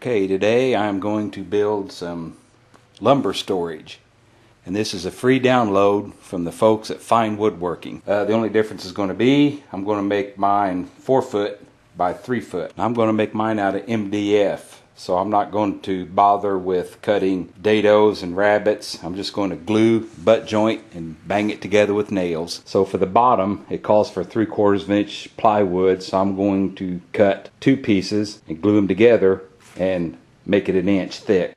Okay, today I'm going to build some lumber storage, and this is a free download from the folks at Fine Woodworking. The only difference is going to be I'm going to make mine 4 foot by 3 foot. I'm going to make mine out of MDF, so I'm not going to bother with cutting dados and rabbets. I'm just going to glue butt joint and bang it together with nails. So for the bottom, it calls for 3/4 inch plywood, so I'm going to cut 2 pieces and glue them together and make it 1 inch thick.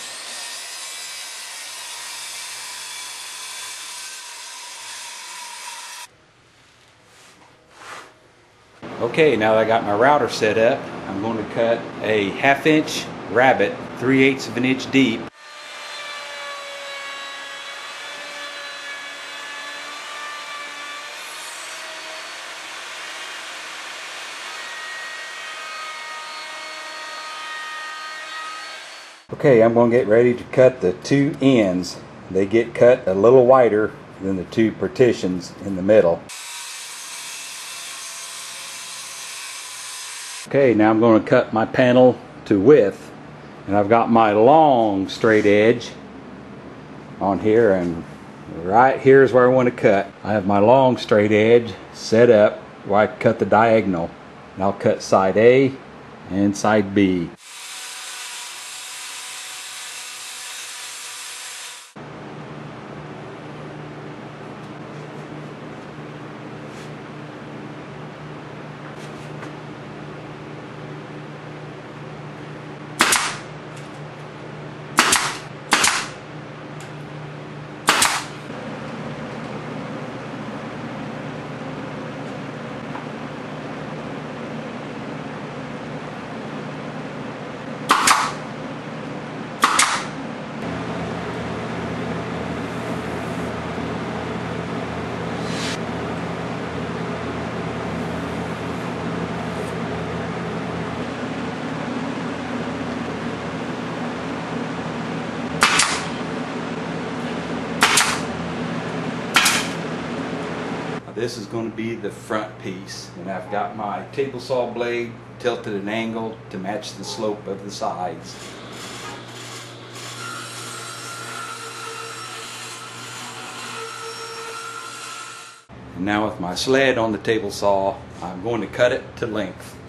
Okay, now that I got my router set up, I'm going to cut a 1/2 inch rabbet 3/8 of an inch deep. Okay, I'm going to get ready to cut the 2 ends. They get cut a little wider than the 2 partitions in the middle. Okay, now I'm going to cut my panel to width, and I've got my long straight edge on here, and right here is where I want to cut. I have my long straight edge set up where I cut the diagonal, and I'll cut side A and side B. This is going to be the front piece, and I've got my table saw blade tilted at an angle to match the slope of the sides. And now with my sled on the table saw, I'm going to cut it to length.